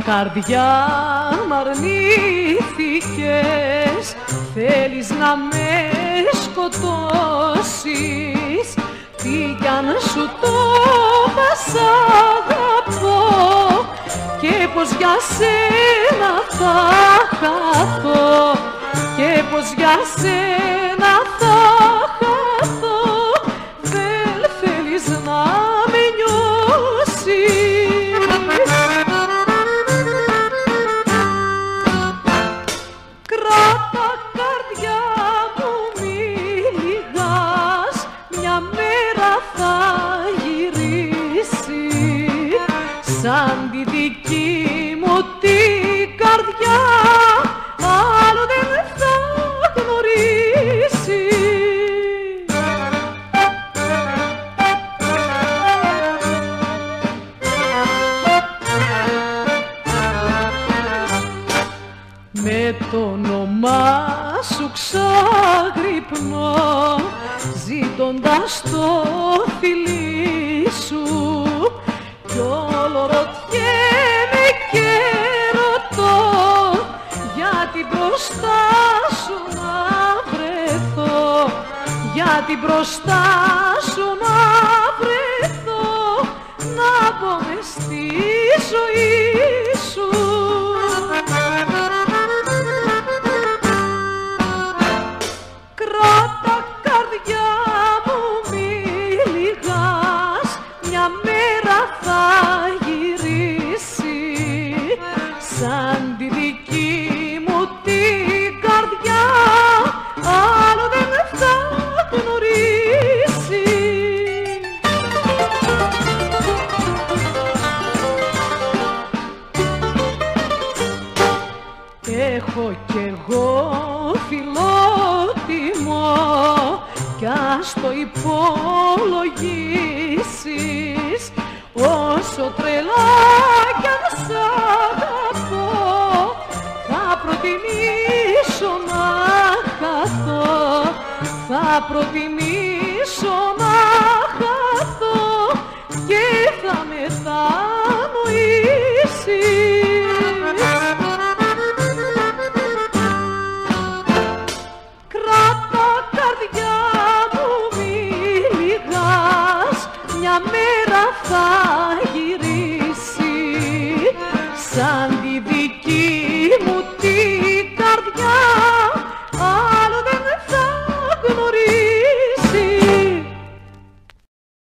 Καρδιά μ' αρνήθηκες, θέλεις να με σκοτώσεις. Τι κι αν σου το πας αγαπώ, και πως για σένα θα χαθώ, και πως για σένα θα χαθώ. Δεν θέλεις να με νιώσεις. Κράτα καρδιά μου μη λυγάς, μια μέρα θα γυρίσει σαν τη δική μου την καρδιά, άλλο δεν θα γνωρίσει. Με το όνομά σου ξαγρυπνώ, ζήτοντας το φιλί σου, κι όλο ρωτιέμαι και ρωτώ, γιατί μπροστά σου να βρεθώ, γιατί μπροστά σου να βρεθώ, να μπω μες στη ζωή σου. Κράτα καρδιά μου μη λυγάς, μια μέρα θα γυρίσει σαν τη δική μου την καρδιά, άλλο δεν θα γνωρίσει. Έχω κι εγώ φιλότιμο, κι ας το υπολογίσεις, όσο τρελά κι αν σ' αγαπώ, θα προτιμήσω να χαθώ, θα προτιμήσω να χαθώ, και θα μετανοήσεις. Κράτα καρδιά μου μη λυγάς, μια μέρα θα γυρίσει σαν